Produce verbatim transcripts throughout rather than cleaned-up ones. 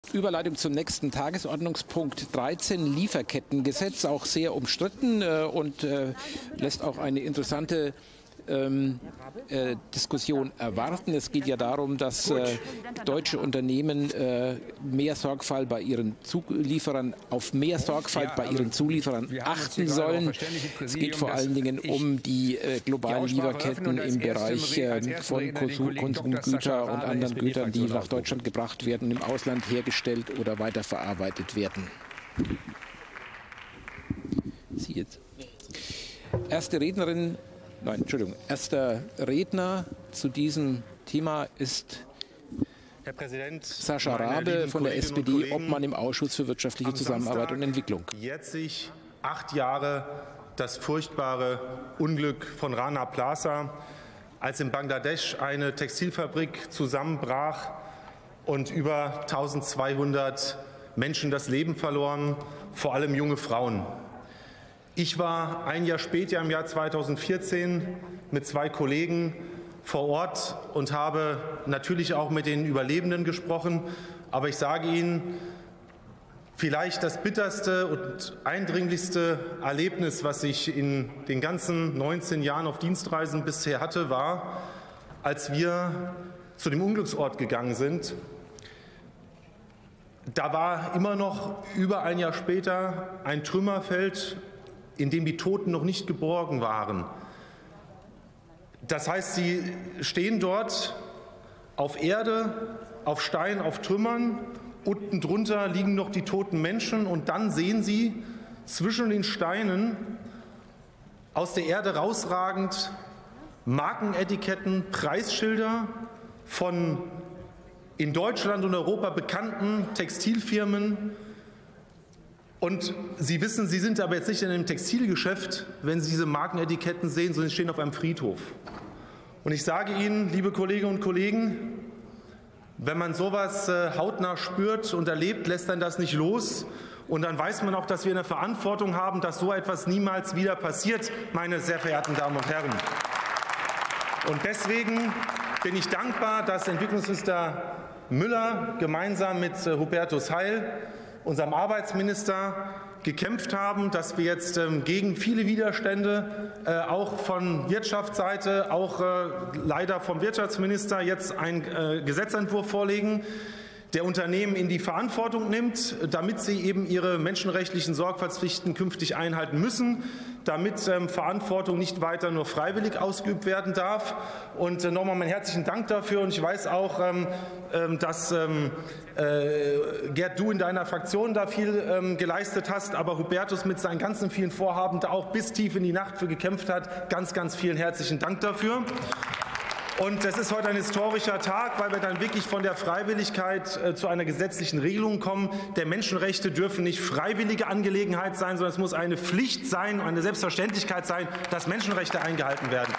Überleitung zum nächsten Tagesordnungspunkt dreizehn, Lieferkettengesetz, auch sehr umstritten äh, und äh, lässt auch eine interessante ähm, äh, Diskussion erwarten. Es geht ja darum, dass äh, deutsche Unternehmen äh, mehr Sorgfalt bei ihren Zulieferern, auf mehr Sorgfalt bei ihren Zulieferern achten sollen. Es geht vor allen Dingen um die äh, globalen Lieferketten im Bereich äh, von Konsumgütern und anderen Gütern, die nach Deutschland gebracht werden, im Ausland hergestellt oder weiterverarbeitet werden. Sie jetzt. Erste Rednerin. Nein, Entschuldigung. Erster Redner zu diesem Thema ist Herr Präsident, Sascha Rabe von der S P D, Obmann im Ausschuss für wirtschaftliche Zusammenarbeit und Entwicklung. Jetzt sich acht Jahre das furchtbare Unglück von Rana Plaza, als in Bangladesch eine Textilfabrik zusammenbrach und über eintausendzweihundert Menschen das Leben verloren, vor allem junge Frauen. Ich war ein Jahr später, im Jahr zweitausendvierzehn, mit zwei Kollegen vor Ort und habe natürlich auch mit den Überlebenden gesprochen. Aber ich sage Ihnen, vielleicht das bitterste und eindringlichste Erlebnis, was ich in den ganzen neunzehn Jahren auf Dienstreisen bisher hatte, war, als wir zu dem Unglücksort gegangen sind. Da war immer noch über ein Jahr später ein Trümmerfeld, in dem die Toten noch nicht geborgen waren. Das heißt, sie stehen dort auf Erde, auf Stein, auf Trümmern. Unten drunter liegen noch die toten Menschen. Und dann sehen sie zwischen den Steinen aus der Erde rausragend Markenetiketten, Preisschilder von in Deutschland und Europa bekannten Textilfirmen. Und Sie wissen, Sie sind aber jetzt nicht in einem Textilgeschäft, wenn Sie diese Markenetiketten sehen, sondern Sie stehen auf einem Friedhof. Und ich sage Ihnen, liebe Kolleginnen und Kollegen, wenn man sowas hautnah spürt und erlebt, lässt dann das nicht los. Und dann weiß man auch, dass wir eine Verantwortung haben, dass so etwas niemals wieder passiert, meine sehr verehrten Damen und Herren. Und deswegen bin ich dankbar, dass Entwicklungsminister Müller gemeinsam mit Hubertus Heil, unserem Arbeitsminister, gekämpft haben, dass wir jetzt ähm, gegen viele Widerstände äh, auch von Wirtschaftsseite, auch äh, leider vom Wirtschaftsminister jetzt einen äh, Gesetzentwurf vorlegen, der Unternehmen in die Verantwortung nimmt, damit sie eben ihre menschenrechtlichen Sorgfaltspflichten künftig einhalten müssen, damit ähm, Verantwortung nicht weiter nur freiwillig ausgeübt werden darf. Und äh, nochmal meinen herzlichen Dank dafür. Und ich weiß auch, ähm, ähm, dass ähm, äh, Gerd, du in deiner Fraktion da viel ähm, geleistet hast, aber Hubertus mit seinen ganzen vielen Vorhaben da auch bis tief in die Nacht für gekämpft hat. Ganz, ganz vielen herzlichen Dank dafür. Und es ist heute ein historischer Tag, weil wir dann wirklich von der Freiwilligkeit äh, zu einer gesetzlichen Regelung kommen. Der Menschenrechte dürfen nicht freiwillige Angelegenheit sein, sondern es muss eine Pflicht sein, eine Selbstverständlichkeit sein, dass Menschenrechte eingehalten werden.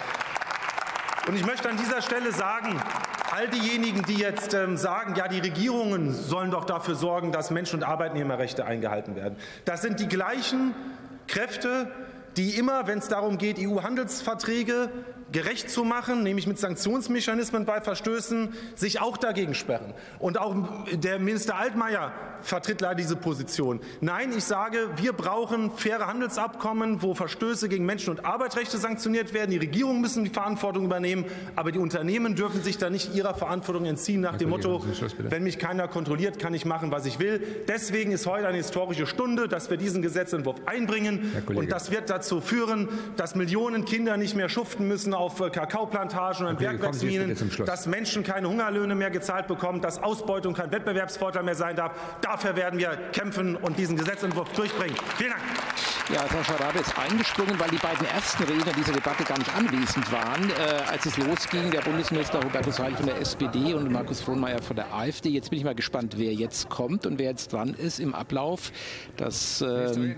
Und ich möchte an dieser Stelle sagen, all diejenigen, die jetzt ähm, sagen, ja, die Regierungen sollen doch dafür sorgen, dass Menschen- und Arbeitnehmerrechte eingehalten werden. Das sind die gleichen Kräfte, die immer, wenn es darum geht, E U-Handelsverträge gerecht zu machen, nämlich mit Sanktionsmechanismen bei Verstößen, sich auch dagegen sperren. Und auch der Minister Altmaier vertritt leider diese Position. Nein, ich sage, wir brauchen faire Handelsabkommen, wo Verstöße gegen Menschen- und Arbeitsrechte sanktioniert werden. Die Regierungen müssen die Verantwortung übernehmen, aber die Unternehmen dürfen sich da nicht ihrer Verantwortung entziehen nach dem Motto, wenn mich keiner kontrolliert, kann ich machen, was ich will. Deswegen ist heute eine historische Stunde, dass wir diesen Gesetzentwurf einbringen. Und das wird dazu führen, dass Millionen Kinder nicht mehr schuften müssen auf Kakaoplantagen und Bergwerksminen, dass Menschen keine Hungerlöhne mehr gezahlt bekommen, dass Ausbeutung kein Wettbewerbsvorteil mehr sein darf. Dafür werden wir kämpfen und diesen Gesetzentwurf durchbringen. Vielen Dank. Ja, Sascha Rabe ist eingesprungen, weil die beiden ersten Redner dieser Debatte gar nicht anwesend waren, äh, als es losging. Der Bundesminister Hubertus Heil von der S P D und Markus Frohnmayer von der A f D. Jetzt bin ich mal gespannt, wer jetzt kommt und wer jetzt dran ist im Ablauf. Das, ähm,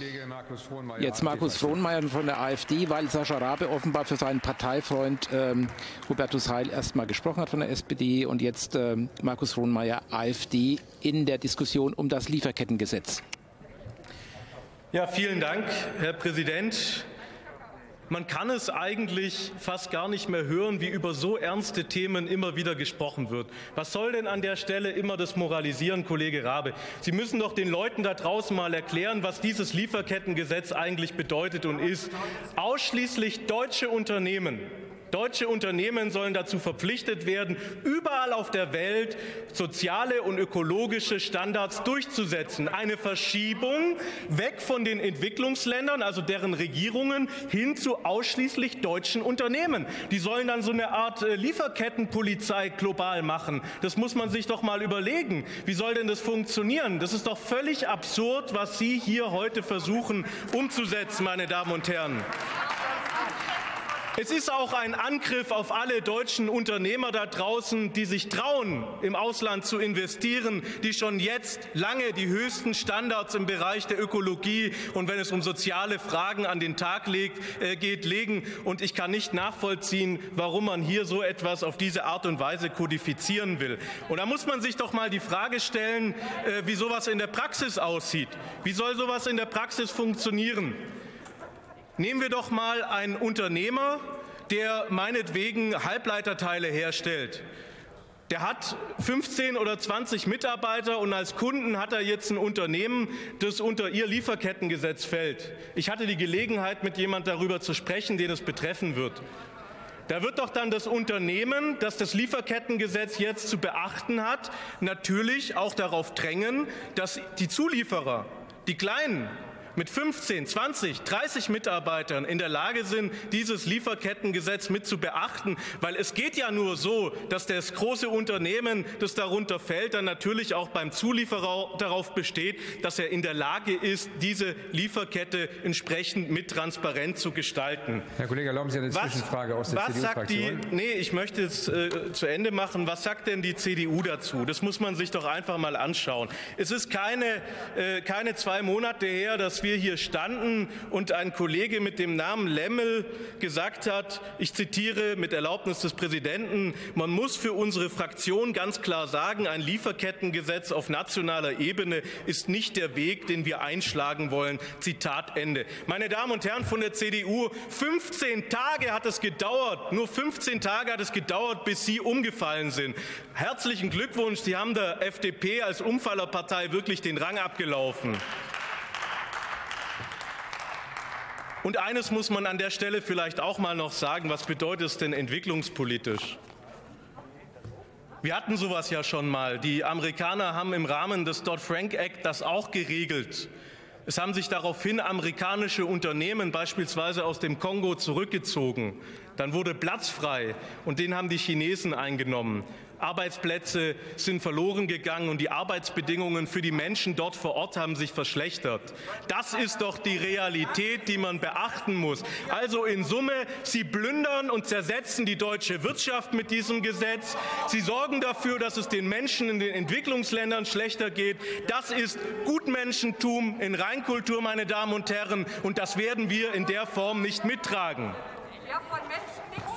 jetzt Markus Frohnmayer von der A f D, weil Sascha Rabe offenbar für seinen Parteifreund ähm, Hubertus Heil erst mal gesprochen hat von der S P D und jetzt ähm, Markus Frohnmayer, A f D, in der Diskussion um das Lieferkettengesetz. Ja, vielen Dank, Herr Präsident. Man kann es eigentlich fast gar nicht mehr hören, wie über so ernste Themen immer wieder gesprochen wird. Was soll denn an der Stelle immer das Moralisieren, Kollege Rabe? Sie müssen doch den Leuten da draußen mal erklären, was dieses Lieferkettengesetz eigentlich bedeutet und ist. Ausschließlich deutsche Unternehmen Deutsche Unternehmen sollen dazu verpflichtet werden, überall auf der Welt soziale und ökologische Standards durchzusetzen. Eine Verschiebung weg von den Entwicklungsländern, also deren Regierungen, hin zu ausschließlich deutschen Unternehmen. Die sollen dann so eine Art Lieferkettenpolizei global machen. Das muss man sich doch mal überlegen. Wie soll denn das funktionieren? Das ist doch völlig absurd, was Sie hier heute versuchen umzusetzen, meine Damen und Herren. Es ist auch ein Angriff auf alle deutschen Unternehmer da draußen, die sich trauen, im Ausland zu investieren, die schon jetzt lange die höchsten Standards im Bereich der Ökologie und wenn es um soziale Fragen an den Tag legt, äh, geht, legen. Und ich kann nicht nachvollziehen, warum man hier so etwas auf diese Art und Weise kodifizieren will. Und da muss man sich doch mal die Frage stellen, äh, wie sowas in der Praxis aussieht. Wie soll sowas in der Praxis funktionieren? Nehmen wir doch mal einen Unternehmer, der meinetwegen Halbleiterteile herstellt. Der hat fünfzehn oder zwanzig Mitarbeiter und als Kunden hat er jetzt ein Unternehmen, das unter ihr Lieferkettengesetz fällt. Ich hatte die Gelegenheit, mit jemandem darüber zu sprechen, den es betreffen wird. Da wird doch dann das Unternehmen, das das Lieferkettengesetz jetzt zu beachten hat, natürlich auch darauf drängen, dass die Zulieferer, die Kleinen, mit fünfzehn, zwanzig, dreißig Mitarbeitern in der Lage sind, dieses Lieferkettengesetz mit zu beachten. Weil es geht ja nur so, dass das große Unternehmen, das darunter fällt, dann natürlich auch beim Zulieferer darauf besteht, dass er in der Lage ist, diese Lieferkette entsprechend mit transparent zu gestalten. Herr Kollege, erlauben Sie eine Zwischenfrage aus der was sagt die, C D U-Fraktion? nee, ich möchte es äh, zu Ende machen. Was sagt denn die C D U dazu? Das muss man sich doch einfach mal anschauen. Es ist keine, äh, keine zwei Monate her, dass wir wir hier standen und ein Kollege mit dem Namen Lemmel gesagt hat, ich zitiere mit Erlaubnis des Präsidenten, man muss für unsere Fraktion ganz klar sagen, ein Lieferkettengesetz auf nationaler Ebene ist nicht der Weg, den wir einschlagen wollen. Zitat Ende. Meine Damen und Herren von der C D U, fünfzehn Tage hat es gedauert, nur fünfzehn Tage hat es gedauert, bis Sie umgefallen sind. Herzlichen Glückwunsch, Sie haben der F D P als Umfallerpartei wirklich den Rang abgelaufen. Und eines muss man an der Stelle vielleicht auch mal noch sagen, was bedeutet es denn entwicklungspolitisch? Wir hatten sowas ja schon mal. Die Amerikaner haben im Rahmen des Dodd-Frank-Act das auch geregelt. Es haben sich daraufhin amerikanische Unternehmen beispielsweise aus dem Kongo zurückgezogen. Dann wurde Platz frei und den haben die Chinesen eingenommen. Arbeitsplätze sind verloren gegangen und die Arbeitsbedingungen für die Menschen dort vor Ort haben sich verschlechtert. Das ist doch die Realität, die man beachten muss. Also in Summe, Sie plündern und zersetzen die deutsche Wirtschaft mit diesem Gesetz. Sie sorgen dafür, dass es den Menschen in den Entwicklungsländern schlechter geht. Das ist Gutmenschentum in Reinkultur, meine Damen und Herren, und das werden wir in der Form nicht mittragen. Ja, von Menschen nichts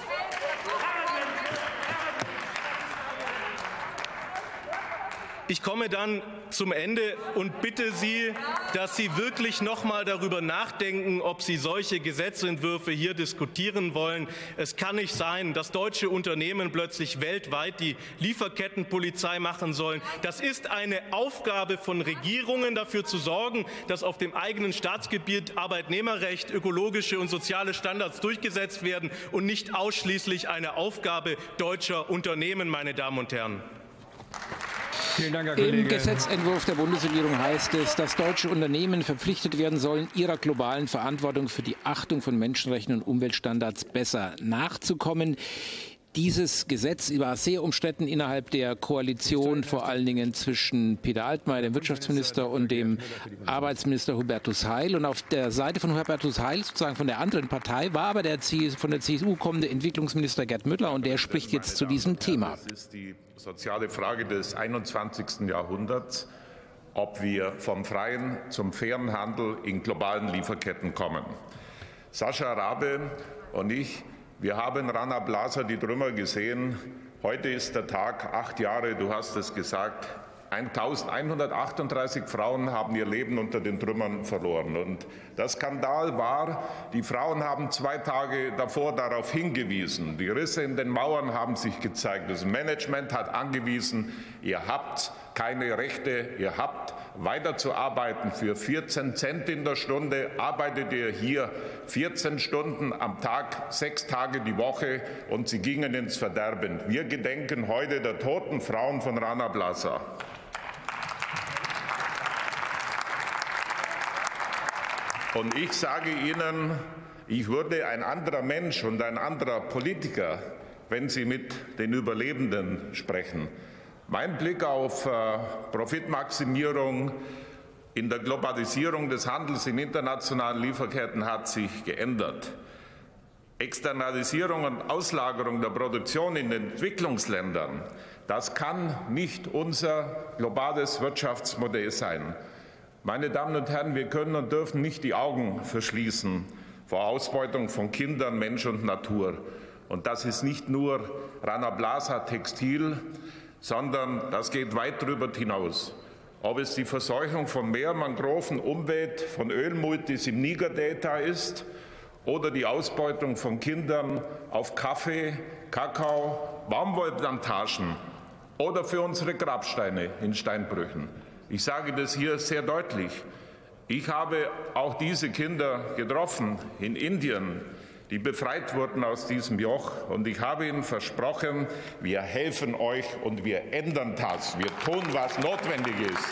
Ich komme dann zum Ende und bitte Sie, dass Sie wirklich noch mal darüber nachdenken, ob Sie solche Gesetzentwürfe hier diskutieren wollen. Es kann nicht sein, dass deutsche Unternehmen plötzlich weltweit die Lieferkettenpolizei machen sollen. Das ist eine Aufgabe von Regierungen, dafür zu sorgen, dass auf dem eigenen Staatsgebiet Arbeitnehmerrecht, ökologische und soziale Standards durchgesetzt werden und nicht ausschließlich eine Aufgabe deutscher Unternehmen, meine Damen und Herren. Vielen Dank, Herr Kollege. Im Gesetzentwurf der Bundesregierung heißt es, dass deutsche Unternehmen verpflichtet werden sollen, ihrer globalen Verantwortung für die Achtung von Menschenrechten und Umweltstandards besser nachzukommen. Dieses Gesetz war sehr umstritten innerhalb der Koalition, vor allen Dingen zwischen Peter Altmaier, dem Wirtschaftsminister, und dem Arbeitsminister Hubertus Heil. Und auf der Seite von Hubertus Heil, sozusagen von der anderen Partei, war aber der von der C S U kommende Entwicklungsminister Gerd Müller, und der spricht jetzt zu diesem Thema. Das ist die soziale Frage des einundzwanzigsten Jahrhunderts, ob wir vom freien zum fairen Handel in globalen Lieferketten kommen. Sascha Rabe und ich, wir haben Rana Plaza die Trümmer gesehen. Heute ist der Tag, acht Jahre, du hast es gesagt, eintausendeinhundertachtunddreißig Frauen haben ihr Leben unter den Trümmern verloren. Und der Skandal war, die Frauen haben zwei Tage davor darauf hingewiesen. Die Risse in den Mauern haben sich gezeigt. Das Management hat angewiesen, ihr habt keine Rechte, ihr habt weiterzuarbeiten. Für vierzehn Cent in der Stunde arbeitet ihr hier vierzehn Stunden am Tag, sechs Tage die Woche, und sie gingen ins Verderben. Wir gedenken heute der toten Frauen von Rana Plaza. Und ich sage Ihnen, ich würde ein anderer Mensch und ein anderer Politiker, wenn Sie mit den Überlebenden sprechen. Mein Blick auf äh, Profitmaximierung in der Globalisierung des Handels in internationalen Lieferketten hat sich geändert. Externalisierung und Auslagerung der Produktion in den Entwicklungsländern, das kann nicht unser globales Wirtschaftsmodell sein. Meine Damen und Herren, wir können und dürfen nicht die Augen verschließen vor Ausbeutung von Kindern, Mensch und Natur. Und das ist nicht nur Rana Plaza Textil, sondern das geht weit darüber hinaus. Ob es die Verseuchung von Meer, Mangroven, Umwelt, von Ölmultis im Niger-Delta ist oder die Ausbeutung von Kindern auf Kaffee, Kakao, Baumwollplantagen oder für unsere Grabsteine in Steinbrüchen. Ich sage das hier sehr deutlich. Ich habe auch diese Kinder getroffen in Indien, die befreit wurden aus diesem Joch. Und ich habe ihnen versprochen, wir helfen euch und wir ändern das. Wir tun, was notwendig ist.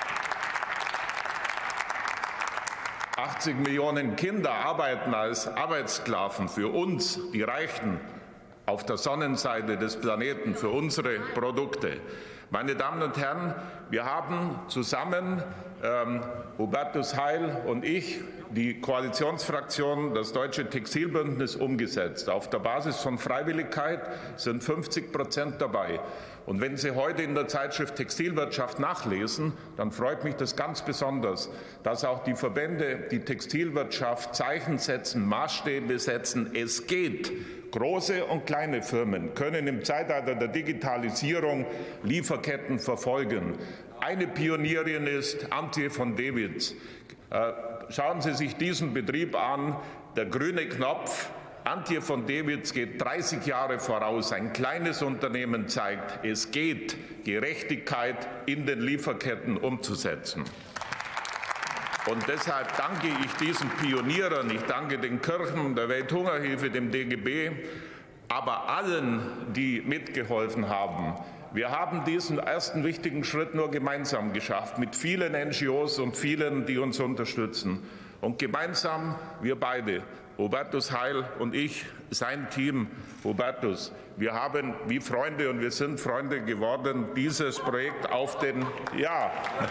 achtzig Millionen Kinder arbeiten als Arbeitssklaven für uns, die Reichen, auf der Sonnenseite des Planeten, für unsere Produkte. Meine Damen und Herren, wir haben zusammen, ähm, Hubertus Heil und ich, die Koalitionsfraktion, das Deutsche Textilbündnis umgesetzt. Auf der Basis von Freiwilligkeit sind fünfzig Prozent dabei. Und wenn Sie heute in der Zeitschrift Textilwirtschaft nachlesen, dann freut mich das ganz besonders, dass auch die Verbände, die Textilwirtschaft Zeichen setzen, Maßstäbe setzen. Es geht. Große und kleine Firmen können im Zeitalter der Digitalisierung Lieferketten verfolgen. Eine Pionierin ist Antje von Dewitz. Schauen Sie sich diesen Betrieb an, der grüne Knopf. Antje von Dewitz geht dreißig Jahre voraus. Ein kleines Unternehmen zeigt, es geht, Gerechtigkeit in den Lieferketten umzusetzen. Und deshalb danke ich diesen Pionieren, ich danke den Kirchen, der Welthungerhilfe, dem D G B, aber allen, die mitgeholfen haben. Wir haben diesen ersten wichtigen Schritt nur gemeinsam geschafft, mit vielen N G Os und vielen, die uns unterstützen. Und gemeinsam, wir beide, Hubertus Heil und ich, sein Team, Hubertus, wir haben wie Freunde, und wir sind Freunde geworden, dieses Projekt auf den, ja,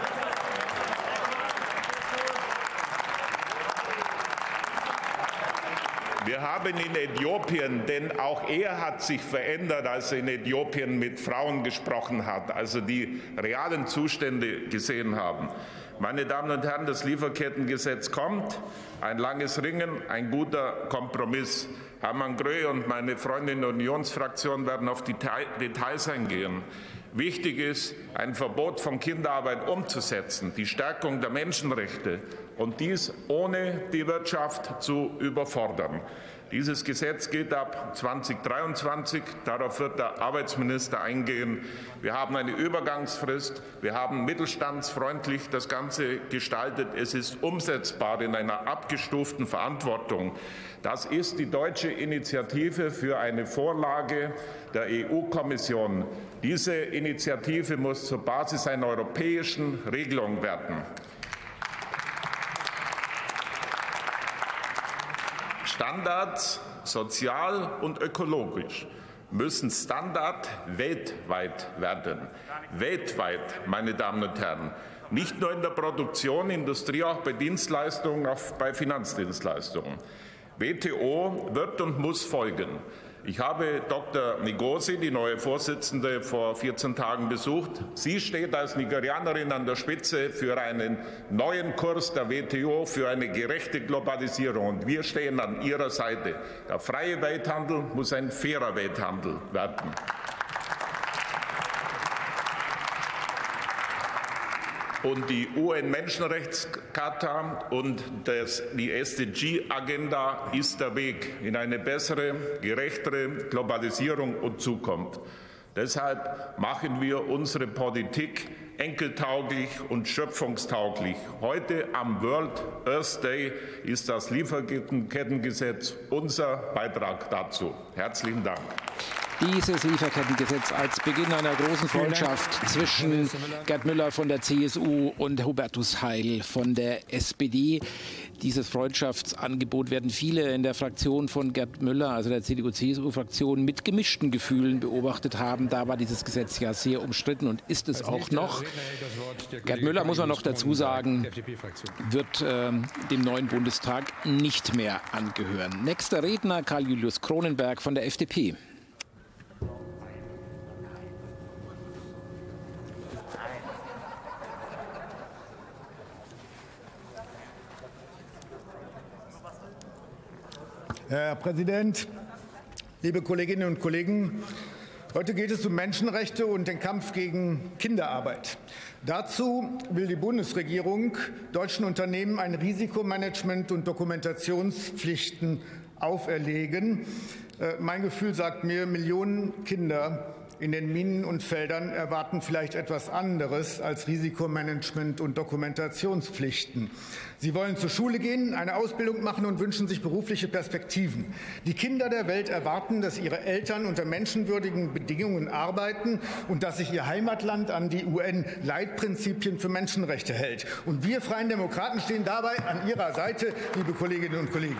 wir haben in Äthiopien, denn auch er hat sich verändert, als er in Äthiopien mit Frauen gesprochen hat, also die realen Zustände gesehen haben. Meine Damen und Herren, das Lieferkettengesetz kommt, ein langes Ringen, ein guter Kompromiss. Hermann Grö und meine Freundin der Unionsfraktion werden auf die Details eingehen. Wichtig ist, ein Verbot von Kinderarbeit umzusetzen, die Stärkung der Menschenrechte, und dies ohne die Wirtschaft zu überfordern. Dieses Gesetz gilt ab zweitausenddreiundzwanzig. Darauf wird der Arbeitsminister eingehen. Wir haben eine Übergangsfrist. Wir haben mittelstandsfreundlich das Ganze gestaltet. Es ist umsetzbar in einer abgestuften Verantwortung. Das ist die deutsche Initiative für eine Vorlage der E U-Kommission. Diese Initiative muss zur Basis einer europäischen Regelung werden. Standards, sozial und ökologisch, müssen Standard weltweit werden. Weltweit, meine Damen und Herren. Nicht nur in der Produktion, Industrie, auch bei Dienstleistungen, auch bei Finanzdienstleistungen. W T O wird und muss folgen. Ich habe Doktor Ngozi, die neue Vorsitzende, vor vierzehn Tagen besucht. Sie steht als Nigerianerin an der Spitze für einen neuen Kurs der W T O, für eine gerechte Globalisierung. Und wir stehen an ihrer Seite. Der freie Welthandel muss ein fairer Welthandel werden. Und die U N-Menschenrechtscharta und das, die S D G-Agenda ist der Weg in eine bessere, gerechtere Globalisierung und Zukunft. Deshalb machen wir unsere Politik enkeltauglich und schöpfungstauglich. Heute am World Earth Day ist das Lieferkettengesetz unser Beitrag dazu. Herzlichen Dank. Dieses Lieferkettengesetz als Beginn einer großen Freundschaft zwischen Gerd Müller von der C S U und Hubertus Heil von der S P D. Dieses Freundschaftsangebot werden viele in der Fraktion von Gerd Müller, also der C D U-C S U-Fraktion, mit gemischten Gefühlen beobachtet haben. Da war dieses Gesetz ja sehr umstritten und ist es auch noch. Gerd Müller, muss man noch dazu sagen, wird äh, dem neuen Bundestag nicht mehr angehören. Nächster Redner Karl Julius Cronenberg von der F D P. Herr Präsident, liebe Kolleginnen und Kollegen! Heute geht es um Menschenrechte und den Kampf gegen Kinderarbeit. Dazu will die Bundesregierung deutschen Unternehmen ein Risikomanagement und Dokumentationspflichten auferlegen. Mein Gefühl sagt mir, Millionen Kinder in den Minen und Feldern erwarten vielleicht etwas anderes als Risikomanagement und Dokumentationspflichten. Sie wollen zur Schule gehen, eine Ausbildung machen und wünschen sich berufliche Perspektiven. Die Kinder der Welt erwarten, dass ihre Eltern unter menschenwürdigen Bedingungen arbeiten und dass sich ihr Heimatland an die U N-Leitprinzipien für Menschenrechte hält. Und wir Freien Demokraten stehen dabei an Ihrer Seite, liebe Kolleginnen und Kollegen.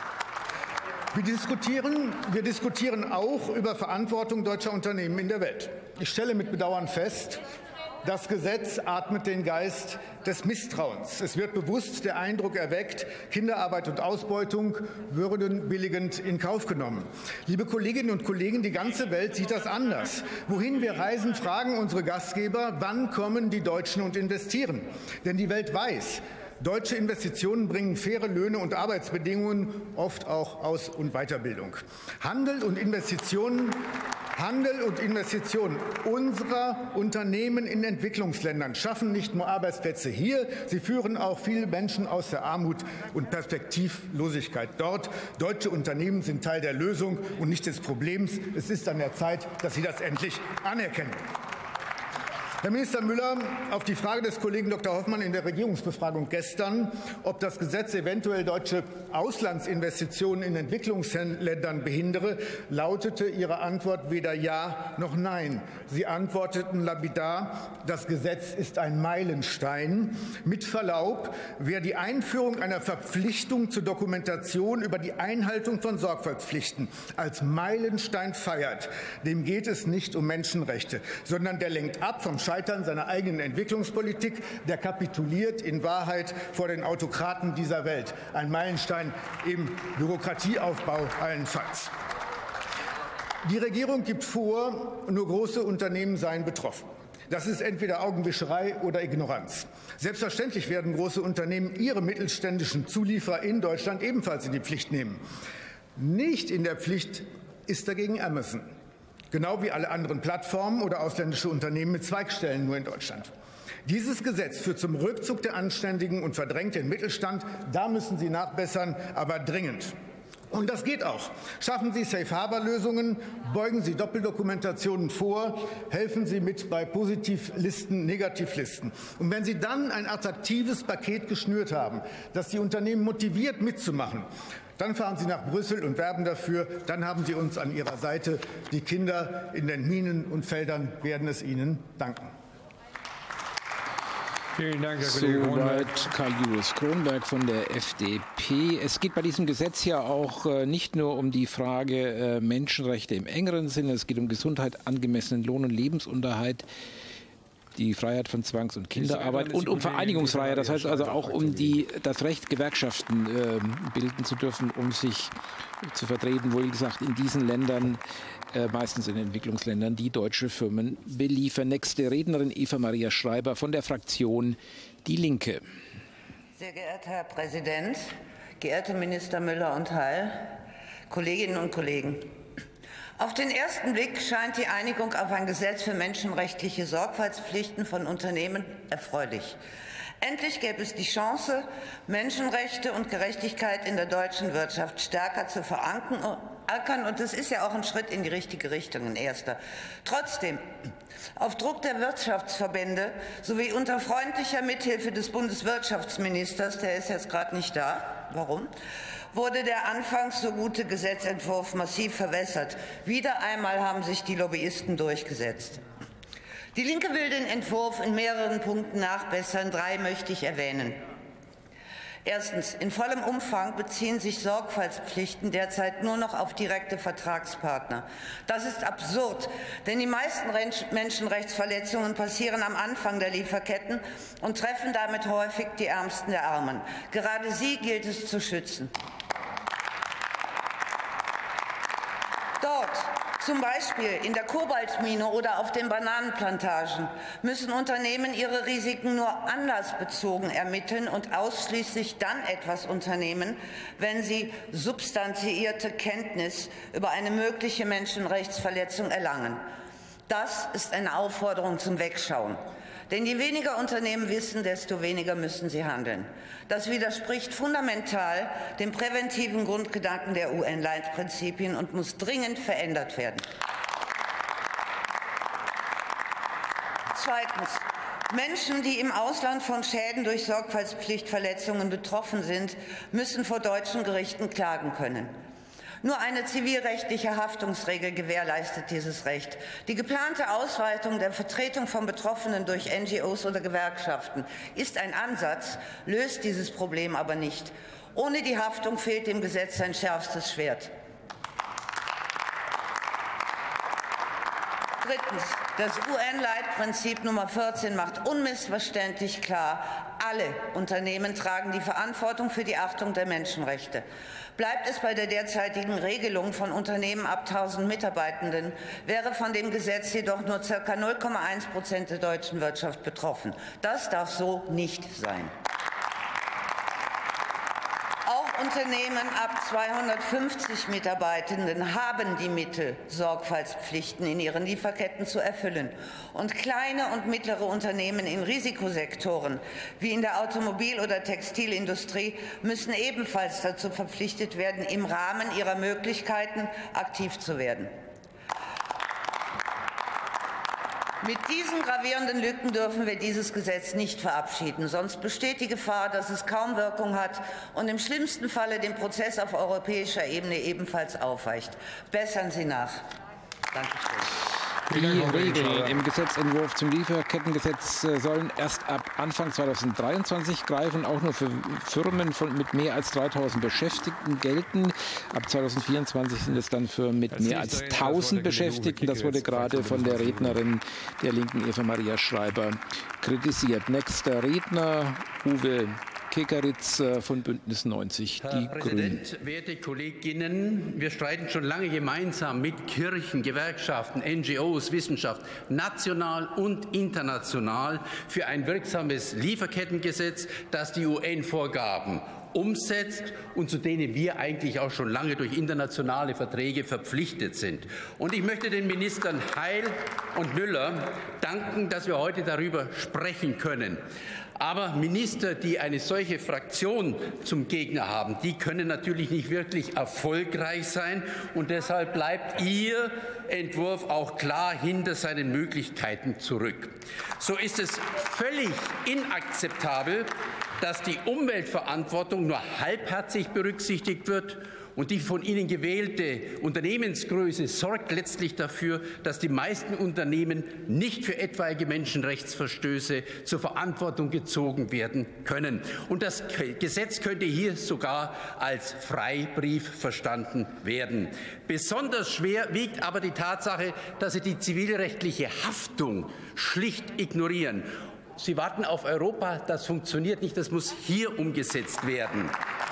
Wir diskutieren, wir diskutieren auch über Verantwortung deutscher Unternehmen in der Welt. Ich stelle mit Bedauern fest, das Gesetz atmet den Geist des Misstrauens. Es wird bewusst der Eindruck erweckt, Kinderarbeit und Ausbeutung würden billigend in Kauf genommen. Liebe Kolleginnen und Kollegen, die ganze Welt sieht das anders. Wohin wir reisen, fragen unsere Gastgeber, wann kommen die Deutschen und investieren? Denn die Welt weiß, deutsche Investitionen bringen faire Löhne und Arbeitsbedingungen, oft auch Aus- und Weiterbildung. Handel und Investitionen, Handel und Investitionen unserer Unternehmen in Entwicklungsländern schaffen nicht nur Arbeitsplätze hier, sie führen auch viele Menschen aus der Armut und Perspektivlosigkeit dort. Deutsche Unternehmen sind Teil der Lösung und nicht des Problems. Es ist an der Zeit, dass Sie das endlich anerkennen. Herr Minister Müller, auf die Frage des Kollegen Doktor Hoffmann in der Regierungsbefragung gestern, ob das Gesetz eventuell deutsche Auslandsinvestitionen in Entwicklungsländern behindere, lautete Ihre Antwort weder Ja noch Nein. Sie antworteten lapidar, das Gesetz ist ein Meilenstein. Mit Verlaub, wer die Einführung einer Verpflichtung zur Dokumentation über die Einhaltung von Sorgfaltspflichten als Meilenstein feiert, dem geht es nicht um Menschenrechte, sondern der lenkt ab vom Scheitern seiner eigenen Entwicklungspolitik, der kapituliert in Wahrheit vor den Autokraten dieser Welt. Ein Meilenstein im Bürokratieaufbau allenfalls. Die Regierung gibt vor, nur große Unternehmen seien betroffen. Das ist entweder Augenwischerei oder Ignoranz. Selbstverständlich werden große Unternehmen ihre mittelständischen Zulieferer in Deutschland ebenfalls in die Pflicht nehmen. Nicht in der Pflicht ist dagegen Amazon. Genau wie alle anderen Plattformen oder ausländische Unternehmen mit Zweigstellen nur in Deutschland. Dieses Gesetz führt zum Rückzug der Anständigen und verdrängt den Mittelstand. Da müssen Sie nachbessern, aber dringend. Und das geht auch. Schaffen Sie Safe-Harbor-Lösungen, beugen Sie Doppeldokumentationen vor, helfen Sie mit bei Positivlisten, Negativlisten. Und wenn Sie dann ein attraktives Paket geschnürt haben, das die Unternehmen motiviert mitzumachen, dann fahren Sie nach Brüssel und werben dafür. Dann haben Sie uns an Ihrer Seite. Die Kinder in den Minen und Feldern werden es Ihnen danken. Vielen Dank, Herr Kollege Cronenberg. Soweit Karl Julius Cronenberg von der F D P. Es geht bei diesem Gesetz ja auch äh, nicht nur um die Frage äh, Menschenrechte im engeren Sinne. Es geht um Gesundheit, angemessenen Lohn und Lebensunterhalt, die Freiheit von Zwangs- und Kinderarbeit und um Vereinigungsfreiheit. Das heißt also auch um die, das Recht, Gewerkschaften äh, bilden zu dürfen, um sich zu vertreten, wohl gesagt in diesen Ländern, äh, meistens in Entwicklungsländern, die deutsche Firmen beliefern. Nächste Rednerin Eva Maria Schreiber von der Fraktion Die Linke. Sehr geehrter Herr Präsident, geehrte Minister Müller und Heil, Kolleginnen und Kollegen! Auf den ersten Blick scheint die Einigung auf ein Gesetz für menschenrechtliche Sorgfaltspflichten von Unternehmen erfreulich. Endlich gäbe es die Chance, Menschenrechte und Gerechtigkeit in der deutschen Wirtschaft stärker zu verankern. Und es ist ja auch ein Schritt in die richtige Richtung, ein erster. Trotzdem, auf Druck der Wirtschaftsverbände sowie unter freundlicher Mithilfe des Bundeswirtschaftsministers, der ist jetzt gerade nicht da, warum, wurde der anfangs so gute Gesetzentwurf massiv verwässert. Wieder einmal haben sich die Lobbyisten durchgesetzt. Die Linke will den Entwurf in mehreren Punkten nachbessern. Drei möchte ich erwähnen. Erstens. In vollem Umfang beziehen sich Sorgfaltspflichten derzeit nur noch auf direkte Vertragspartner. Das ist absurd, denn die meisten Menschenrechtsverletzungen passieren am Anfang der Lieferketten und treffen damit häufig die Ärmsten der Armen. Gerade sie gilt es zu schützen. Dort, zum Beispiel in der Kobaltmine oder auf den Bananenplantagen, müssen Unternehmen ihre Risiken nur anlassbezogen ermitteln und ausschließlich dann etwas unternehmen, wenn sie substanziierte Kenntnis über eine mögliche Menschenrechtsverletzung erlangen. Das ist eine Aufforderung zum Wegschauen. Denn je weniger Unternehmen wissen, desto weniger müssen sie handeln. Das widerspricht fundamental dem präventiven Grundgedanken der U N-Leitprinzipien und muss dringend verändert werden. Zweitens. Menschen, die im Ausland von Schäden durch Sorgfaltspflichtverletzungen betroffen sind, müssen vor deutschen Gerichten klagen können. Nur eine zivilrechtliche Haftungsregel gewährleistet dieses Recht. Die geplante Ausweitung der Vertretung von Betroffenen durch N G Os oder Gewerkschaften ist ein Ansatz, löst dieses Problem aber nicht. Ohne die Haftung fehlt dem Gesetz sein schärfstes Schwert. Drittens. Das U N-Leitprinzip Nummer vierzehn macht unmissverständlich klar, alle Unternehmen tragen die Verantwortung für die Achtung der Menschenrechte. Bleibt es bei der derzeitigen Regelung von Unternehmen ab tausend Mitarbeitenden, wäre von dem Gesetz jedoch nur ca. null Komma eins Prozent der deutschen Wirtschaft betroffen. Das darf so nicht sein. Auch Unternehmen ab zweihundertfünfzig Mitarbeitenden haben die Mittel, Sorgfaltspflichten in ihren Lieferketten zu erfüllen. Und kleine und mittlere Unternehmen in Risikosektoren wie in der Automobil- oder Textilindustrie müssen ebenfalls dazu verpflichtet werden, im Rahmen ihrer Möglichkeiten aktiv zu werden. Mit diesen gravierenden Lücken dürfen wir dieses Gesetz nicht verabschieden. Sonst besteht die Gefahr, dass es kaum Wirkung hat und im schlimmsten Falle den Prozess auf europäischer Ebene ebenfalls aufweicht. Bessern Sie nach. Dankeschön. Die Regeln im Gesetzentwurf zum Lieferkettengesetz sollen erst ab Anfang zweitausenddreiundzwanzig greifen, auch nur für Firmen von, mit mehr als dreitausend Beschäftigten gelten. Ab zweitausendvierundzwanzig sind es dann für mit mehr als tausend Beschäftigten. Das wurde gerade von der Rednerin der Linken, Eva Maria Schreiber, kritisiert. Nächster Redner, Uwe Kekeritz von Bündnis neunzig, die Herr Grünen. Präsident, werte Kolleginnen, wir streiten schon lange gemeinsam mit Kirchen, Gewerkschaften, N G Os, Wissenschaft, national und international für ein wirksames Lieferkettengesetz, das die U N-Vorgaben umsetzt und zu denen wir eigentlich auch schon lange durch internationale Verträge verpflichtet sind. Und ich möchte den Ministern Heil und Müller danken, dass wir heute darüber sprechen können. Aber Minister, die eine solche Fraktion zum Gegner haben, die können natürlich nicht wirklich erfolgreich sein. Und deshalb bleibt Ihr Entwurf auch klar hinter seinen Möglichkeiten zurück. So ist es völlig inakzeptabel, dass die Umweltverantwortung nur halbherzig berücksichtigt wird. Und die von Ihnen gewählte Unternehmensgröße sorgt letztlich dafür, dass die meisten Unternehmen nicht für etwaige Menschenrechtsverstöße zur Verantwortung gezogen werden können. Und das Gesetz könnte hier sogar als Freibrief verstanden werden. Besonders schwer wiegt aber die Tatsache, dass Sie die zivilrechtliche Haftung schlicht ignorieren. Sie warten auf Europa, das funktioniert nicht, das muss hier umgesetzt werden.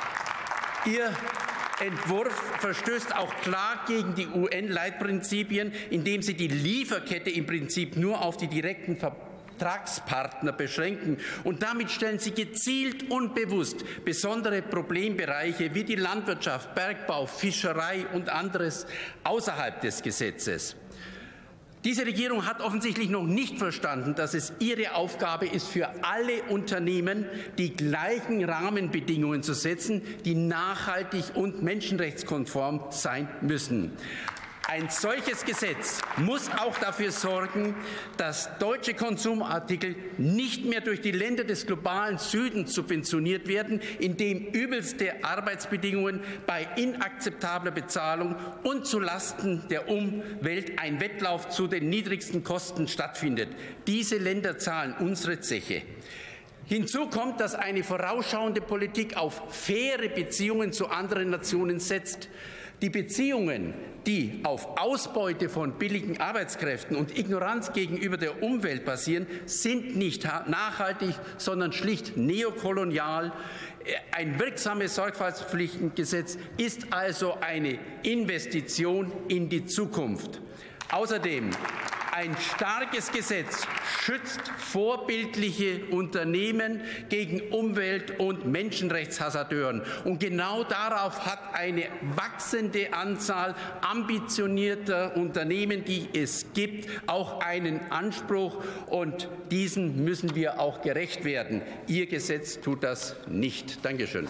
Ihr Entwurf verstößt auch klar gegen die U N-Leitprinzipien, indem sie die Lieferkette im Prinzip nur auf die direkten Ver Vertragspartner beschränken. Und damit stellen Sie gezielt und bewusst besondere Problembereiche wie die Landwirtschaft, Bergbau, Fischerei und anderes außerhalb des Gesetzes. Diese Regierung hat offensichtlich noch nicht verstanden, dass es ihre Aufgabe ist, für alle Unternehmen die gleichen Rahmenbedingungen zu setzen, die nachhaltig und menschenrechtskonform sein müssen. Ein solches Gesetz muss auch dafür sorgen, dass deutsche Konsumartikel nicht mehr durch die Länder des globalen Südens subventioniert werden, indem übelste Arbeitsbedingungen bei inakzeptabler Bezahlung und zulasten der Umwelt ein Wettlauf zu den niedrigsten Kosten stattfindet. Diese Länder zahlen unsere Zeche. Hinzu kommt, dass eine vorausschauende Politik auf faire Beziehungen zu anderen Nationen setzt. Die Beziehungen, die auf Ausbeute von billigen Arbeitskräften und Ignoranz gegenüber der Umwelt basieren, sind nicht nachhaltig, sondern schlicht neokolonial. Ein wirksames Sorgfaltspflichtengesetz ist also eine Investition in die Zukunft. Außerdem ein starkes Gesetz schützt vorbildliche Unternehmen gegen Umwelt- und Menschenrechtshasardeuren. Und genau darauf hat eine wachsende Anzahl ambitionierter Unternehmen, die es gibt, auch einen Anspruch. Und diesen müssen wir auch gerecht werden. Ihr Gesetz tut das nicht. Dankeschön.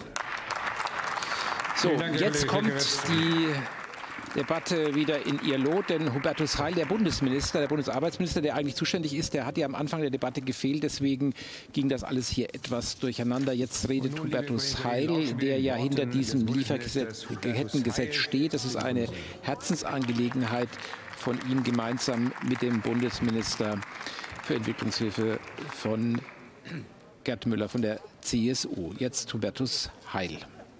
So, jetzt kommt die Debatte wieder in ihr Lot, denn Hubertus Heil, der Bundesminister, der Bundesarbeitsminister, der eigentlich zuständig ist, der hat ja am Anfang der Debatte gefehlt, deswegen ging das alles hier etwas durcheinander. Jetzt redet Hubertus Heil, der ja hinter diesem Lieferkettengesetz steht. Das ist eine Herzensangelegenheit von ihm gemeinsam mit dem Bundesminister für Entwicklungshilfe von Gerd Müller von der C S U. Jetzt Hubertus Heil.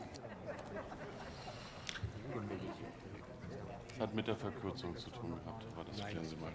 Hat mit der Verkürzung zu tun gehabt, aber das klären Sie mal.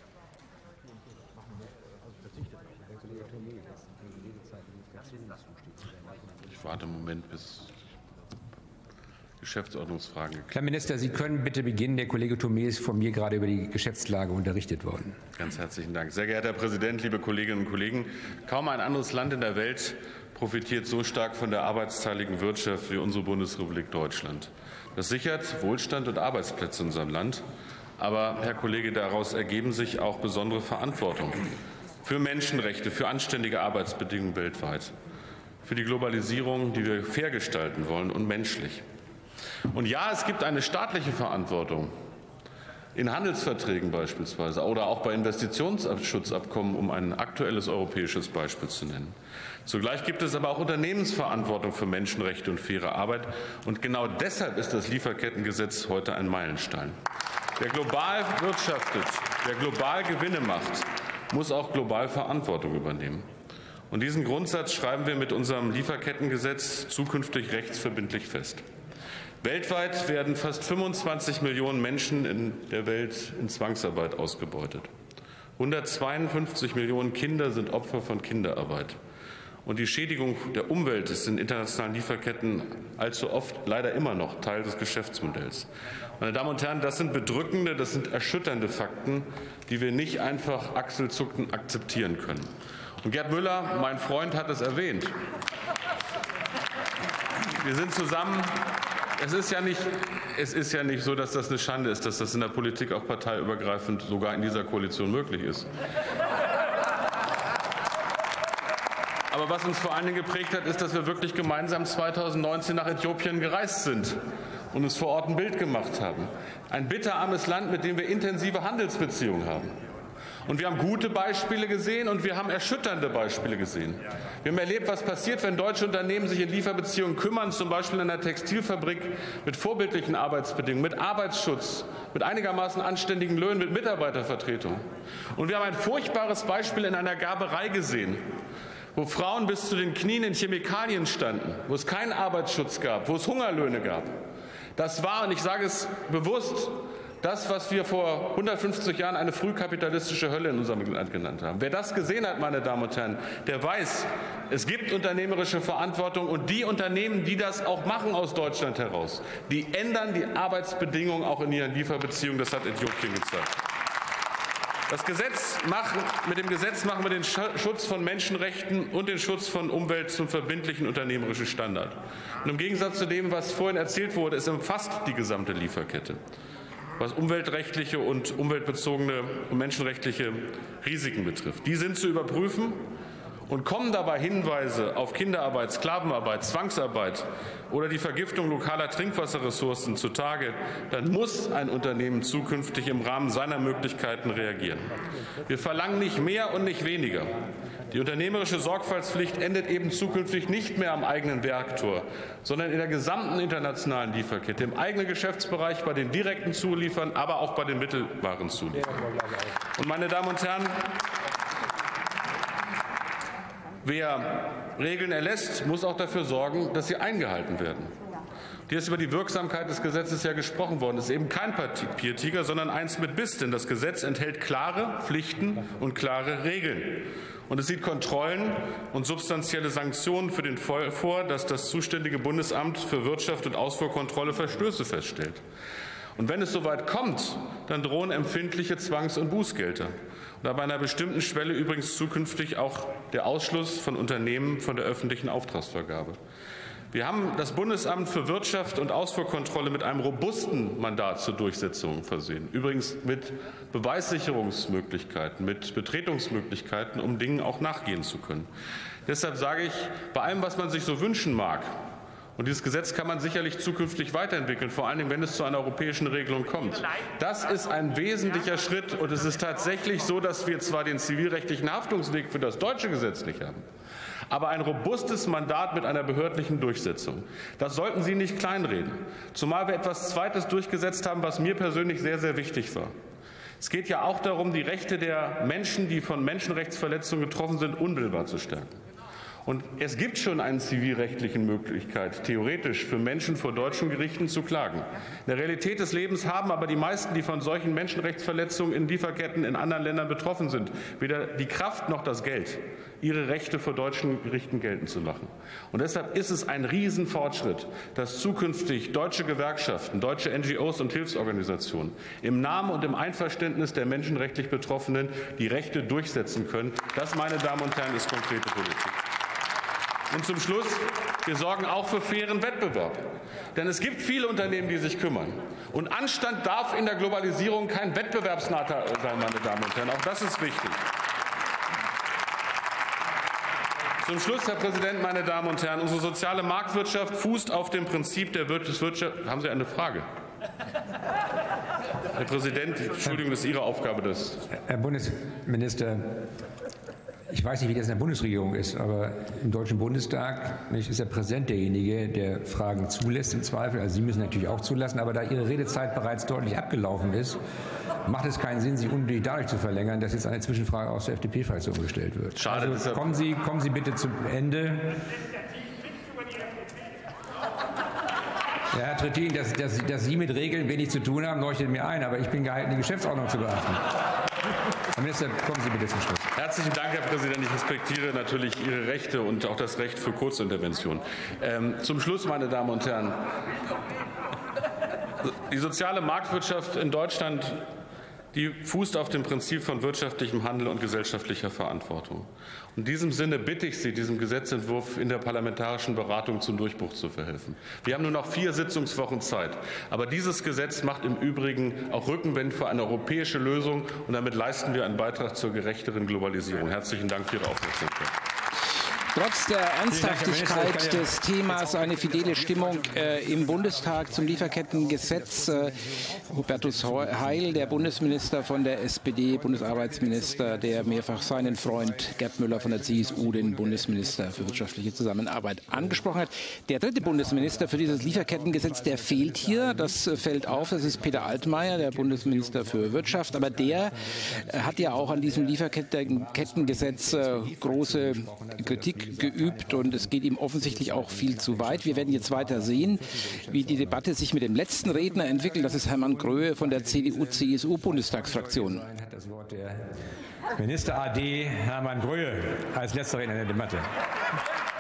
Ich warte einen Moment, bis Geschäftsordnungsfragen. Herr Minister, Sie können bitte beginnen. Der Kollege Thome ist von mir gerade über die Geschäftslage unterrichtet worden. Ganz herzlichen Dank. Sehr geehrter Herr Präsident, liebe Kolleginnen und Kollegen! Kaum ein anderes Land in der Welt profitiert so stark von der arbeitsteiligen Wirtschaft wie unsere Bundesrepublik Deutschland. Das sichert Wohlstand und Arbeitsplätze in unserem Land. Aber, Herr Kollege, daraus ergeben sich auch besondere Verantwortung für Menschenrechte, für anständige Arbeitsbedingungen weltweit, für die Globalisierung, die wir fair gestalten wollen und menschlich. Und ja, es gibt eine staatliche Verantwortung in Handelsverträgen beispielsweise oder auch bei Investitionsschutzabkommen, um ein aktuelles europäisches Beispiel zu nennen. Zugleich gibt es aber auch Unternehmensverantwortung für Menschenrechte und faire Arbeit. Und genau deshalb ist das Lieferkettengesetz heute ein Meilenstein. Wer global wirtschaftet, wer global Gewinne macht, muss auch global Verantwortung übernehmen. Und diesen Grundsatz schreiben wir mit unserem Lieferkettengesetz zukünftig rechtsverbindlich fest. Weltweit werden fast fünfundzwanzig Millionen Menschen in der Welt in Zwangsarbeit ausgebeutet. hundertzweiundfünfzig Millionen Kinder sind Opfer von Kinderarbeit. Und die Schädigung der Umwelt ist in internationalen Lieferketten allzu oft leider immer noch Teil des Geschäftsmodells. Meine Damen und Herren, das sind bedrückende, das sind erschütternde Fakten, die wir nicht einfach achselzuckend akzeptieren können. Und Gerd Müller, mein Freund, hat es erwähnt. Wir sind zusammen. Es ist ja nicht, es ist ja nicht so, dass das eine Schande ist, dass das in der Politik auch parteiübergreifend sogar in dieser Koalition möglich ist. Aber was uns vor allen Dingen geprägt hat, ist, dass wir wirklich gemeinsam zweitausendneunzehn nach Äthiopien gereist sind und uns vor Ort ein Bild gemacht haben. Ein bitterarmes Land, mit dem wir intensive Handelsbeziehungen haben. Und wir haben gute Beispiele gesehen und wir haben erschütternde Beispiele gesehen. Wir haben erlebt, was passiert, wenn deutsche Unternehmen sich in Lieferbeziehungen kümmern, zum Beispiel in einer Textilfabrik mit vorbildlichen Arbeitsbedingungen, mit Arbeitsschutz, mit einigermaßen anständigen Löhnen, mit Mitarbeitervertretung. Und wir haben ein furchtbares Beispiel in einer Gerberei gesehen, wo Frauen bis zu den Knien in Chemikalien standen, wo es keinen Arbeitsschutz gab, wo es Hungerlöhne gab. Das war, und ich sage es bewusst, das, was wir vor hundertfünfzig Jahren eine frühkapitalistische Hölle in unserem Land genannt haben. Wer das gesehen hat, meine Damen und Herren, der weiß, es gibt unternehmerische Verantwortung. Und die Unternehmen, die das auch machen aus Deutschland heraus, die ändern die Arbeitsbedingungen auch in ihren Lieferbeziehungen. Das hat Äthiopien gezeigt. Das Gesetz machen, mit dem Gesetz machen wir den Schutz von Menschenrechten und den Schutz von Umwelt zum verbindlichen unternehmerischen Standard. Und im Gegensatz zu dem, was vorhin erzählt wurde, es umfasst die gesamte Lieferkette, was umweltrechtliche und umweltbezogene und menschenrechtliche Risiken betrifft. Die sind zu überprüfen. Und kommen dabei Hinweise auf Kinderarbeit, Sklavenarbeit, Zwangsarbeit oder die Vergiftung lokaler Trinkwasserressourcen zutage, dann muss ein Unternehmen zukünftig im Rahmen seiner Möglichkeiten reagieren. Wir verlangen nicht mehr und nicht weniger. Die unternehmerische Sorgfaltspflicht endet eben zukünftig nicht mehr am eigenen Werktor, sondern in der gesamten internationalen Lieferkette, im eigenen Geschäftsbereich, bei den direkten Zuliefern, aber auch bei den mittelbaren Zuliefern. Und meine Damen und Herren, wer Regeln erlässt, muss auch dafür sorgen, dass sie eingehalten werden. Hier ist über die Wirksamkeit des Gesetzes ja gesprochen worden. Es ist eben kein Papiertiger, sondern eins mit Biss, denn das Gesetz enthält klare Pflichten und klare Regeln. Und es sieht Kontrollen und substanzielle Sanktionen für den Fall vor, dass das zuständige Bundesamt für Wirtschaft und Ausfuhrkontrolle Verstöße feststellt. Und wenn es soweit kommt, dann drohen empfindliche Zwangs- und Bußgelder. Und ab einer bestimmten Schwelle übrigens zukünftig auch der Ausschluss von Unternehmen von der öffentlichen Auftragsvergabe. Wir haben das Bundesamt für Wirtschaft und Ausfuhrkontrolle mit einem robusten Mandat zur Durchsetzung versehen. Übrigens mit Beweissicherungsmöglichkeiten, mit Betretungsmöglichkeiten, um Dingen auch nachgehen zu können. Deshalb sage ich, bei allem, was man sich so wünschen mag, und dieses Gesetz kann man sicherlich zukünftig weiterentwickeln, vor allen Dingen, wenn es zu einer europäischen Regelung kommt. Das ist ein wesentlicher Schritt, und es ist tatsächlich so, dass wir zwar den zivilrechtlichen Haftungsweg für das deutsche Gesetz nicht haben, aber ein robustes Mandat mit einer behördlichen Durchsetzung. Das sollten Sie nicht kleinreden, zumal wir etwas Zweites durchgesetzt haben, was mir persönlich sehr, sehr wichtig war. Es geht ja auch darum, die Rechte der Menschen, die von Menschenrechtsverletzungen getroffen sind, unmittelbar zu stärken. Und es gibt schon eine zivilrechtliche Möglichkeit, theoretisch für Menschen vor deutschen Gerichten zu klagen. In der Realität des Lebens haben aber die meisten, die von solchen Menschenrechtsverletzungen in Lieferketten in anderen Ländern betroffen sind, weder die Kraft noch das Geld, ihre Rechte vor deutschen Gerichten geltend zu machen. Und deshalb ist es ein Riesenfortschritt, dass zukünftig deutsche Gewerkschaften, deutsche N G Os und Hilfsorganisationen im Namen und im Einverständnis der menschenrechtlich Betroffenen die Rechte durchsetzen können. Das, meine Damen und Herren, ist konkrete Politik. Und zum Schluss, wir sorgen auch für fairen Wettbewerb. Denn es gibt viele Unternehmen, die sich kümmern. Und Anstand darf in der Globalisierung kein Wettbewerbsnachteil sein, meine Damen und Herren. Auch das ist wichtig. Zum Schluss, Herr Präsident, meine Damen und Herren, unsere soziale Marktwirtschaft fußt auf dem Prinzip der Wirtschaft. Haben Sie eine Frage? Herr Präsident, Entschuldigung, das ist Ihre Aufgabe. Das. Herr Bundesminister, ich weiß nicht, wie das in der Bundesregierung ist, aber im Deutschen Bundestag ist der Präsident derjenige, der Fragen zulässt im Zweifel. Also Sie müssen natürlich auch zulassen, aber da Ihre Redezeit bereits deutlich abgelaufen ist, macht es keinen Sinn, Sie unnötig dadurch zu verlängern, dass jetzt eine Zwischenfrage aus der F D P-Fraktion gestellt wird. Schade, also kommen Sie, kommen Sie bitte zum Ende. Ja, Herr Trittin, dass, dass, dass Sie mit Regeln wenig zu tun haben, leuchtet mir ein, aber ich bin gehalten, die Geschäftsordnung zu beachten. Herr Minister, kommen Sie bitte zum Schluss. Herzlichen Dank, Herr Präsident. Ich respektiere natürlich Ihre Rechte und auch das Recht für Kurzintervention. Ähm, zum Schluss, meine Damen und Herren, die soziale Marktwirtschaft in Deutschland, die fußt auf dem Prinzip von wirtschaftlichem Handel und gesellschaftlicher Verantwortung. In diesem Sinne bitte ich Sie, diesem Gesetzentwurf in der parlamentarischen Beratung zum Durchbruch zu verhelfen. Wir haben nur noch vier Sitzungswochen Zeit. Aber dieses Gesetz macht im Übrigen auch Rückenwind für eine europäische Lösung, und damit leisten wir einen Beitrag zur gerechteren Globalisierung. Herzlichen Dank für Ihre Aufmerksamkeit. Trotz der Ernsthaftigkeit des Themas eine fidele Stimmung äh, im Bundestag zum Lieferkettengesetz. Äh, Hubertus Heil, der Bundesminister von der S P D, Bundesarbeitsminister, der mehrfach seinen Freund Gerd Müller von der C S U, den Bundesminister für wirtschaftliche Zusammenarbeit, angesprochen hat. Der dritte Bundesminister für dieses Lieferkettengesetz, der fehlt hier. Das äh, fällt auf. Das ist Peter Altmaier, der Bundesminister für Wirtschaft. Aber der äh, hat ja auch an diesem Lieferkettengesetz äh, große Kritik geübt, und es geht ihm offensichtlich auch viel zu weit. Wir werden jetzt weiter sehen, wie die Debatte sich mit dem letzten Redner entwickelt. Das ist Hermann Gröhe von der C D U C S U-Bundestagsfraktion. Hat das Wort der Minister A D Hermann Gröhe als letzter Redner in der Debatte.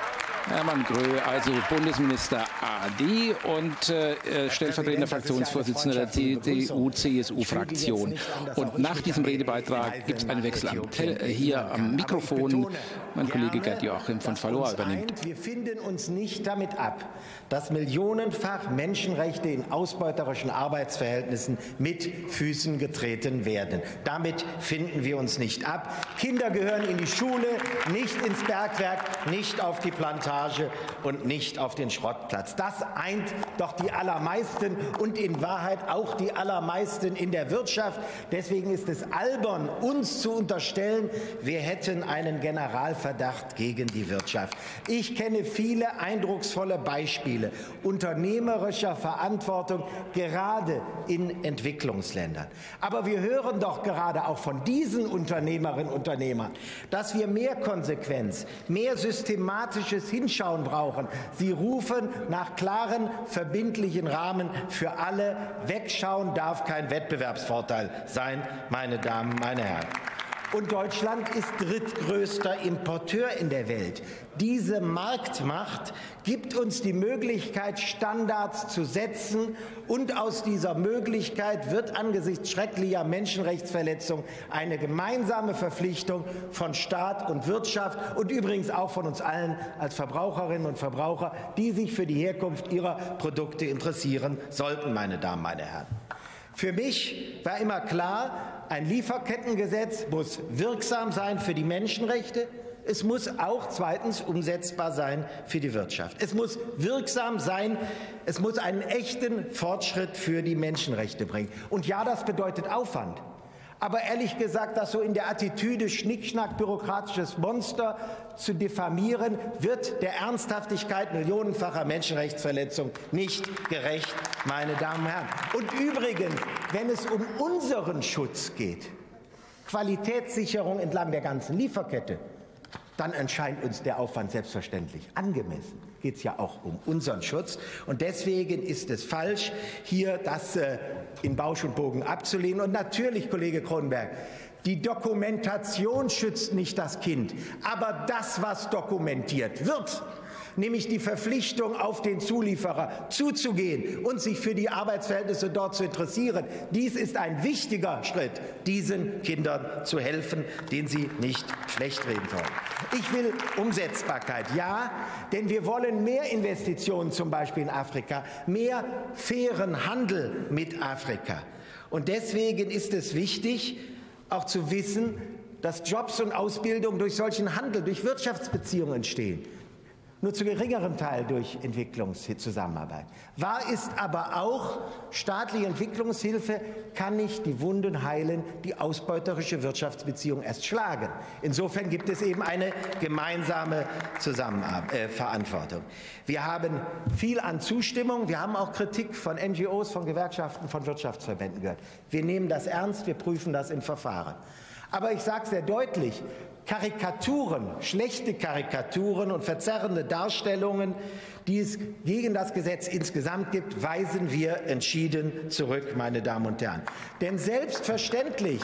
Hermann Grö, also Bundesminister A D und äh, stellvertretender Fraktionsvorsitzender der C D U C S U-Fraktion. Und nach diesem Redebeitrag gibt es einen Wechsel am Tel hier am Mikrofon. Mein Kollege Gerd Joachim von Valois übernimmt. Wir finden uns nicht damit ab, dass millionenfach Menschenrechte in ausbeuterischen Arbeitsverhältnissen mit Füßen getreten werden. Damit finden wir uns nicht ab. Kinder gehören in die Schule, nicht ins Bergwerk, nicht auf die Plantage und nicht auf den Schrottplatz. Das eint doch die allermeisten und in Wahrheit auch die allermeisten in der Wirtschaft. Deswegen ist es albern, uns zu unterstellen, wir hätten einen Generalverdacht gegen die Wirtschaft. Ich kenne viele eindrucksvolle Beispiele unternehmerischer Verantwortung, gerade in Entwicklungsländern. Aber wir hören doch gerade auch von diesen Unternehmerinnen und Unternehmern, dass wir mehr Konsequenz, mehr systematisches Hinschauen brauchen. Sie rufen nach klaren, verbindlichen Rahmen für alle. Wegschauen darf kein Wettbewerbsvorteil sein, meine Damen, meine Herren. Und Deutschland ist drittgrößter Importeur in der Welt. Diese Marktmacht gibt uns die Möglichkeit, Standards zu setzen. Und aus dieser Möglichkeit wird angesichts schrecklicher Menschenrechtsverletzungen eine gemeinsame Verpflichtung von Staat und Wirtschaft und übrigens auch von uns allen als Verbraucherinnen und Verbraucher, die sich für die Herkunft ihrer Produkte interessieren sollten, meine Damen, meine Herren. Für mich war immer klar, ein Lieferkettengesetz muss wirksam sein für die Menschenrechte. Es muss auch zweitens umsetzbar sein für die Wirtschaft. Es muss wirksam sein. Es muss einen echten Fortschritt für die Menschenrechte bringen. Und ja, das bedeutet Aufwand. Aber ehrlich gesagt, das so in der Attitüde Schnickschnack, bürokratisches Monster zu diffamieren, wird der Ernsthaftigkeit millionenfacher Menschenrechtsverletzungen nicht gerecht, meine Damen und Herren. Und übrigens, wenn es um unseren Schutz geht, Qualitätssicherung entlang der ganzen Lieferkette, dann erscheint uns der Aufwand selbstverständlich angemessen. Geht es ja auch um unseren Schutz. Und deswegen ist es falsch, hier das äh, in Bausch und Bogen abzulehnen. Und natürlich, Kollege Kronenberg, die Dokumentation schützt nicht das Kind. Aber das, was dokumentiert wird, nämlich die Verpflichtung auf den Zulieferer zuzugehen und sich für die Arbeitsverhältnisse dort zu interessieren. Dies ist ein wichtiger Schritt, diesen Kindern zu helfen, den sie nicht schlecht reden sollen. Ich will Umsetzbarkeit, ja, denn wir wollen mehr Investitionen zum Beispiel in Afrika, mehr fairen Handel mit Afrika. Und deswegen ist es wichtig, auch zu wissen, dass Jobs und Ausbildung durch solchen Handel, durch Wirtschaftsbeziehungen entstehen. Nur zu geringerem Teil durch Entwicklungszusammenarbeit. Wahr ist aber auch, staatliche Entwicklungshilfe kann nicht die Wunden heilen, die ausbeuterische Wirtschaftsbeziehung erst schlagen. Insofern gibt es eben eine gemeinsame Zusammenarbeit, äh, Verantwortung. Wir haben viel an Zustimmung, wir haben auch Kritik von N G Os, von Gewerkschaften, von Wirtschaftsverbänden gehört. Wir nehmen das ernst, wir prüfen das im Verfahren. Aber ich sage sehr deutlich, Karikaturen, schlechte Karikaturen und verzerrende Darstellungen, die es gegen das Gesetz insgesamt gibt, weisen wir entschieden zurück, meine Damen und Herren. Denn selbstverständlich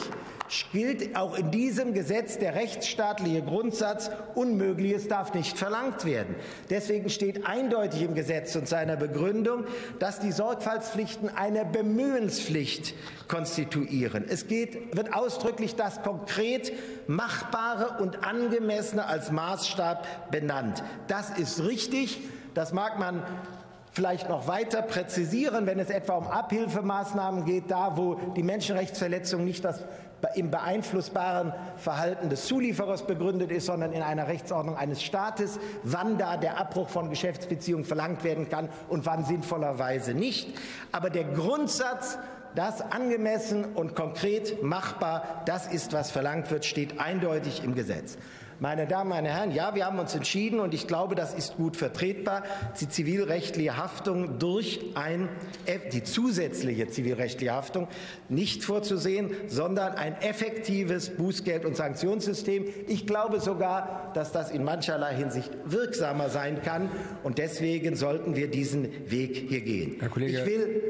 gilt auch in diesem Gesetz der rechtsstaatliche Grundsatz, Unmögliches darf nicht verlangt werden. Deswegen steht eindeutig im Gesetz und seiner Begründung, dass die Sorgfaltspflichten eine Bemühenspflicht konstituieren. Es geht, wird ausdrücklich das konkret Machbare und Angemessene als Maßstab benannt. Das ist richtig. Das mag man vielleicht noch weiter präzisieren, wenn es etwa um Abhilfemaßnahmen geht, da wo die Menschenrechtsverletzung nicht das im beeinflussbaren Verhalten des Zulieferers begründet ist, sondern in einer Rechtsordnung eines Staates, wann da der Abbruch von Geschäftsbeziehungen verlangt werden kann und wann sinnvollerweise nicht. Aber der Grundsatz, das angemessen und konkret machbar, das ist, was verlangt wird, steht eindeutig im Gesetz. Meine Damen, meine Herren, ja, wir haben uns entschieden, und ich glaube, das ist gut vertretbar, die zivilrechtliche Haftung durch ein, die zusätzliche zivilrechtliche Haftung nicht vorzusehen, sondern ein effektives Bußgeld- und Sanktionssystem. Ich glaube sogar, dass das in mancherlei Hinsicht wirksamer sein kann, und deswegen sollten wir diesen Weg hier gehen. Herr Kollege, ich will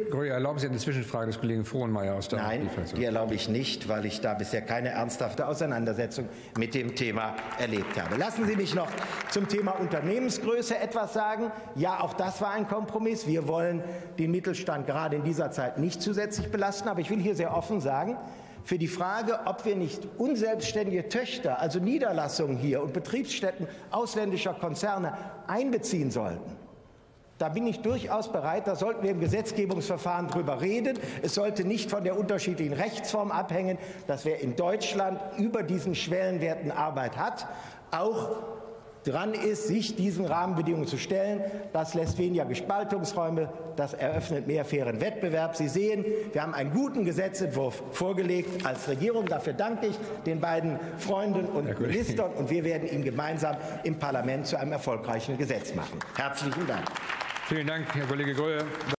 Gröhe, erlauben Sie eine Zwischenfrage des Kollegen Frohnmeier aus der Nein, Fraktion? die erlaube ich nicht, weil ich da bisher keine ernsthafte Auseinandersetzung mit dem Thema erlebt habe. Lassen Sie mich noch zum Thema Unternehmensgröße etwas sagen. Ja, auch das war ein Kompromiss. Wir wollen den Mittelstand gerade in dieser Zeit nicht zusätzlich belasten. Aber ich will hier sehr offen sagen, für die Frage, ob wir nicht unselbstständige Töchter, also Niederlassungen hier und Betriebsstätten ausländischer Konzerne einbeziehen sollten, da bin ich durchaus bereit, da sollten wir im Gesetzgebungsverfahren drüber reden. Es sollte nicht von der unterschiedlichen Rechtsform abhängen, dass wer in Deutschland über diesen Schwellenwerten Arbeit hat, auch dran ist, sich diesen Rahmenbedingungen zu stellen. Das lässt weniger Gespaltungsräume, das eröffnet mehr fairen Wettbewerb. Sie sehen, wir haben einen guten Gesetzentwurf vorgelegt als Regierung. Dafür danke ich den beiden Freunden und Ministern, und wir werden ihn gemeinsam im Parlament zu einem erfolgreichen Gesetz machen. Herzlichen Dank. Vielen Dank, Herr Kollege Gröhe.